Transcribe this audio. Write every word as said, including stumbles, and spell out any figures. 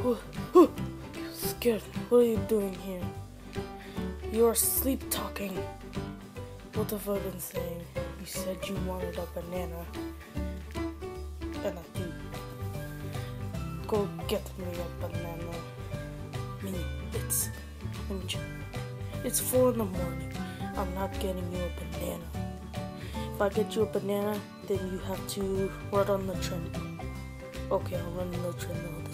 Scared. What are you doing here? You're sleep talking. What have I been saying? You said you wanted a banana. And I do. Go get me a banana. Minnie, it's... Let me check. It's four in the morning. I'm not getting you a banana. If I get you a banana, then you have to run on the treadmill. Okay, I'll run on the treadmill.